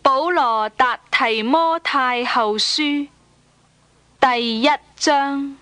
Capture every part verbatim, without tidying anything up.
保羅達提摩太後書第一章。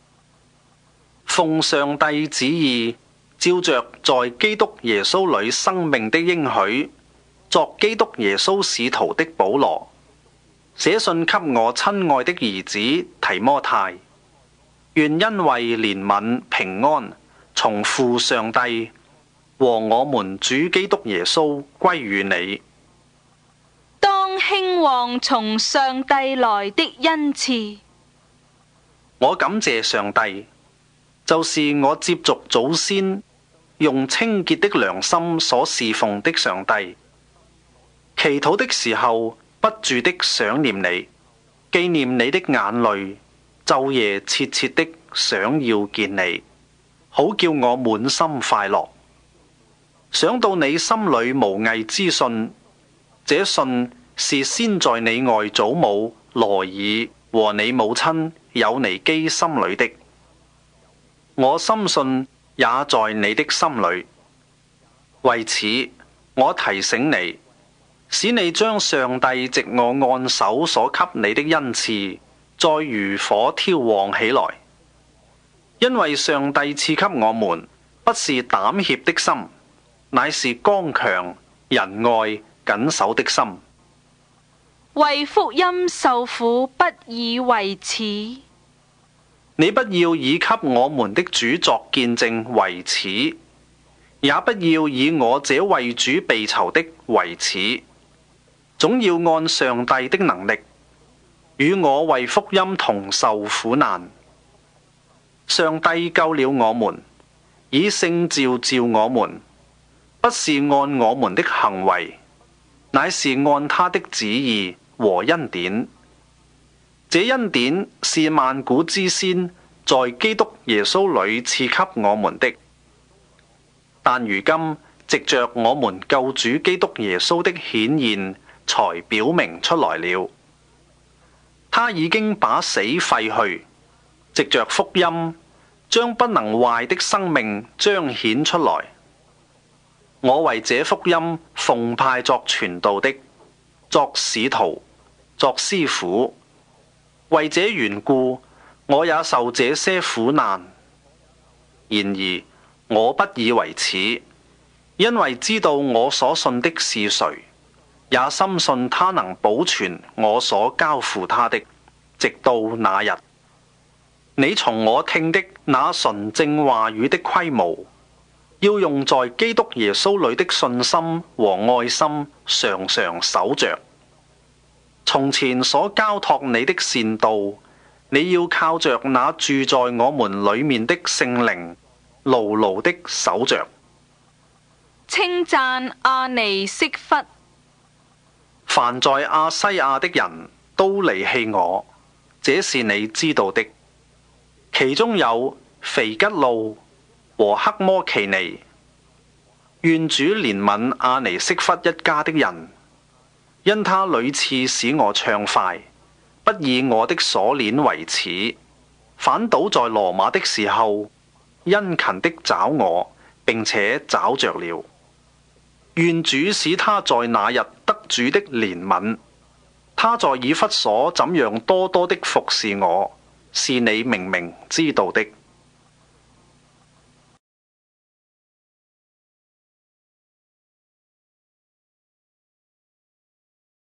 奉上帝旨意，照着在基督耶穌裏生命的應許，作基督耶穌使徒的保羅，寫信給我親愛的兒子提摩太，願恩惠憐憫平安從父上帝和我們主基督耶穌歸於你。 當興旺從上帝來的恩賜。 我感謝上帝，就是我接續祖先用清潔的良心所侍奉的上帝。祈禱的時候不住的想念你，紀念你的眼淚，晝夜切切的想要見你，好叫我滿心快樂。想到你心裏無偽之信，這信是先在你外祖母羅爾和你母親友尼基心裏的，我深信也在你的心裏。為此，我提醒你，使你將上帝藉我按手所給你的恩賜，再如火挑旺起來。因為上帝賜給我們不是膽怯的心，乃是剛強、仁愛、謹守的心。 為福音受苦不以為恥。 你不要以給我們的主作見證為恥，也不要以我這為主被囚的為恥，總要按上帝的能力，與我為福音同受苦難。上帝救了我們，以聖召召我們，不是按我們的行為，乃是按他的旨意和恩典。這恩典是萬古之先在基督耶穌裏賜給我們的，但如今藉着我們救主基督耶穌的顯現，才表明出來了。他已經把死廢去，藉着福音將不能壞的生命彰顯出來。我為這福音奉派作傳道的，作使徒，作師傅。為這緣故，我也受這些苦難。然而我不以為恥，因為知道我所信的是誰，也深信他能保存我所交付他的，直到那日。你從我聽的那純正話語的規模，要用在基督耶穌裏的信心和愛心常常守着。從前所交託你的善道，你要靠着那住在我們裏面的聖靈，牢牢的守着。 稱讚阿尼色弗。 凡在亞西亞的人都離棄我，這是你知道的。其中有腓吉路和黑摩奇尼。願主憐憫阿尼色弗一家的人，因他屢次使我暢快，不以我的鎖鏈為恥，反倒在羅馬的時候殷勤的找我，並且找着了。願主使他在那日得主的憐憫。他在以弗所怎樣多多的服侍我，是你明明知道的。